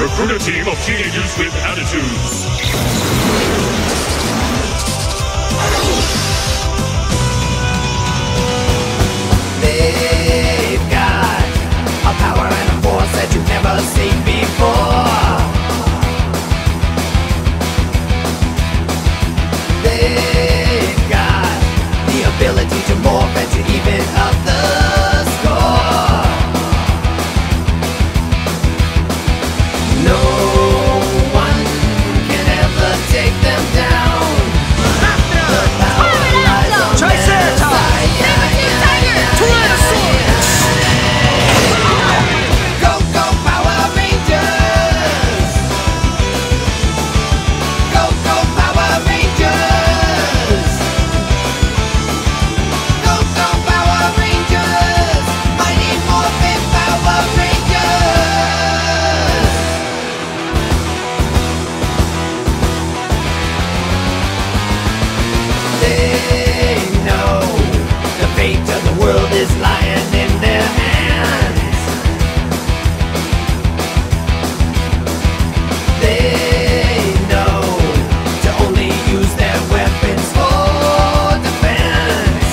Recruit a team of teenagers with attitudes. They've got a power and a force that you've never seen before. They've got the ability to morph and to even up the score. No one can ever take them down. The power lies on their side. Go, go, Power Rangers! Go, go, Power Rangers! Go, go, Power Rangers! Mighty Morphin Power Rangers! They know the fate of the world is lying in their hands. They know to only use their weapons for defense.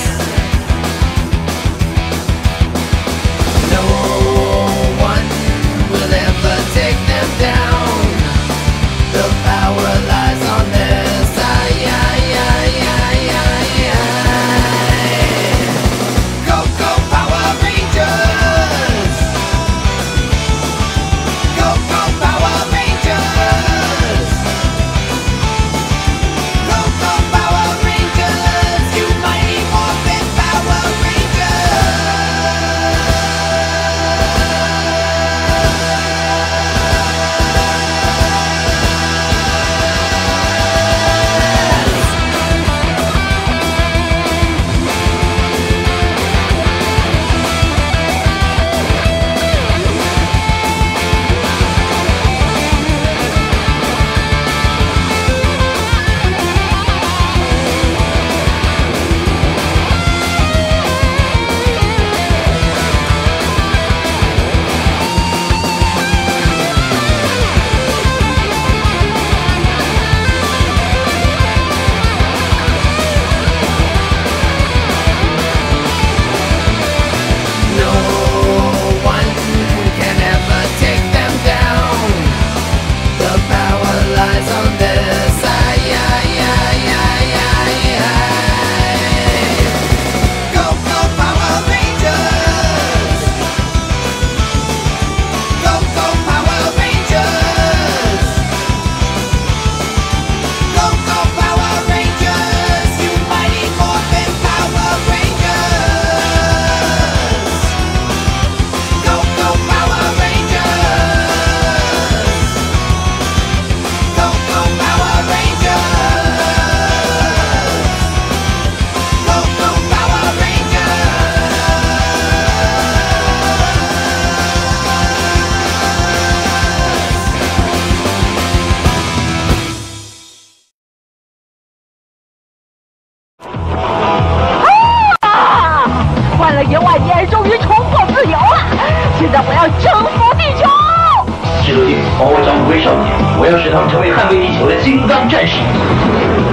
No one will ever take them down. The power lies on their side. Go, go, Power Rangers! Go, go, Power Rangers! Go, go, Power Rangers! You mighty Morphin Power No one can ever take them down. The power lies on their side. Go, go, Power Rangers! Go, go, Power Rangers! Go, go, Power Rangers! You mighty Morphin Power Rangers! Go, go, Power Rangers! Go, go, Power Rangers! Go, go, Power 啊！换了1万年，终于重获自由了！现在我要征服地球！ 设定包章龟少年，我要使他们成为捍卫地球的金刚战士。